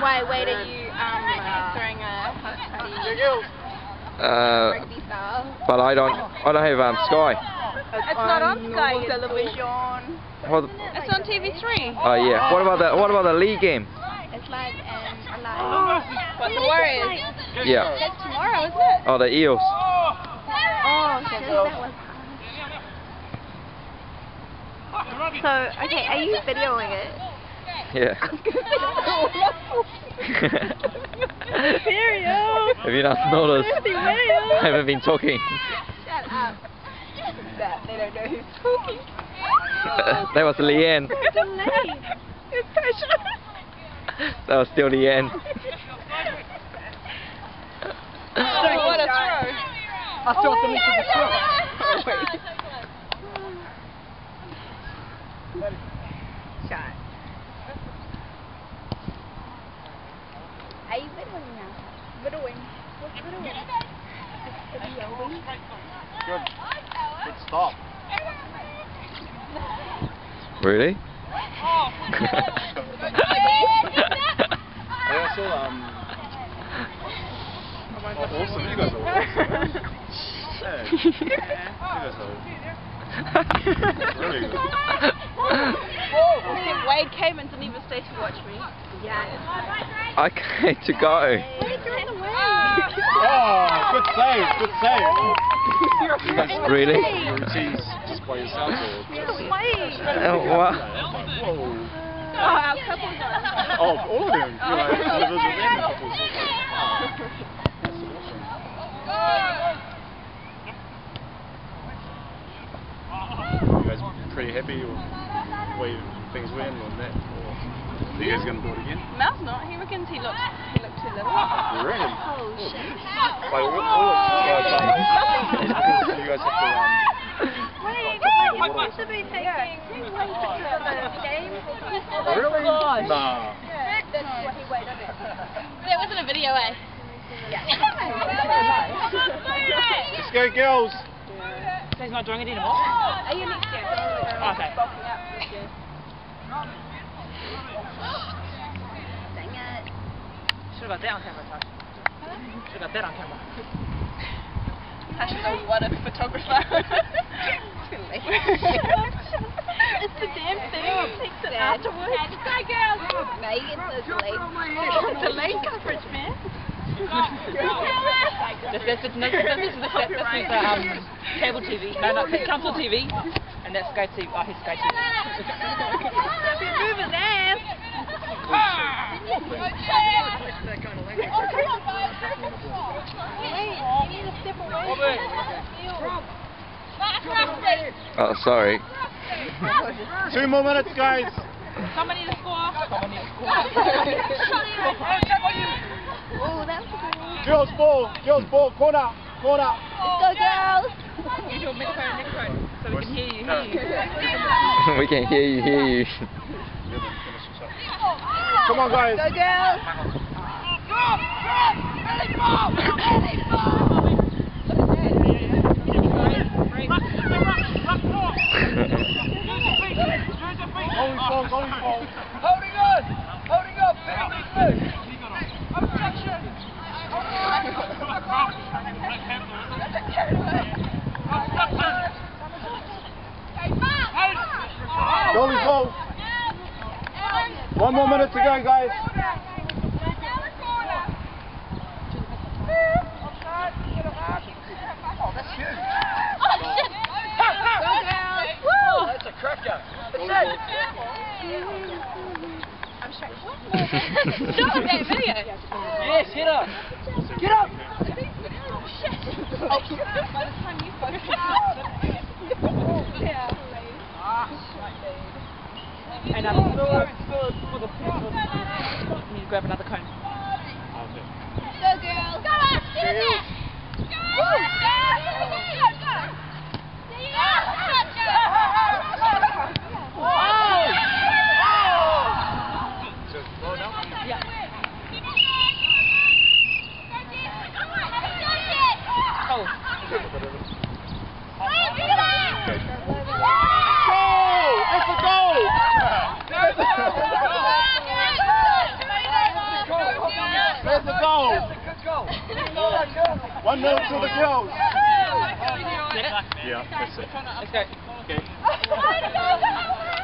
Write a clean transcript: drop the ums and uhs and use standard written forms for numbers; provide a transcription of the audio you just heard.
Wait, are you throwing a rugby style? But I don't have Sky. It's not on Sky television. It's on TV3. Oh yeah. What about the league game? It's live and alive. What, the Warriors? Yeah. That's tomorrow, isn't it? Oh, the Eels. Oh, shit, that was hard. So, okay, are you videoing it? Yeah. Serious? Have you not noticed? I haven't been talking. Shut up. They don't know who's talking. That was Leanne. It's pressure. That was still Leanne. Oh, what a throw. I saw something to the throw. Shot. Are you videoing now? Videoing. What's videoing? Videoing. Good. Good stop. Really? I saw awesome, you guys are awesome. Yeah. You guys are really good. Wade came and didn't even stay to watch me. Yeah. I came to go. Oh, good save, good save. Really? Your routines just by yourself or What? whoa. Oh, our couples are. Oh, all of them. You're like individual and couples. That's awesome. You guys pretty happy with the way things went on that? Or are you guys going to do it again? Mel's not. He reckons he looked too little. You reckon? Oh shit. Like, what you guys have to We should be taking the game. really? Nah. That's what he waited at. That wasn't a video, eh? Yeah. Let's go, girls. So he's not doing it anymore? Are you next year? Okay. Bulking up this year. Dang it. Should have got that on camera, Tash. Should have got that on camera. Tasha knows what a photographer. It's the damn thing. It takes it afterwards. Go, girls! No, you get the delayed. Delayed coverage, man. This is cable TV. No, council TV. And that's Sky TV. Oh, he's Sky TV. Move his ass. Oh, sorry. 2 more minutes, guys. Somebody to score. Oh, that was Girls ball, corner. go, girls. Use your microphone, so we can hear you. We can hear you. Come on, guys. Go, girls. Going ball. Holding on! Obstruction! Goalie ball. 1 more minute to go, guys. Oh, that's huge. That's a cracker. I'm straight. Stop that video. Yes, hit up. Get up. Oh, shit. By the time you focus. Yeah. And for the people, you need to grab another cone. Go, girls. Go on, Girls. goal. That's a good goal. 1-0 to the girls. Get it? Yeah, that's it. Let's go. Okay. Oh,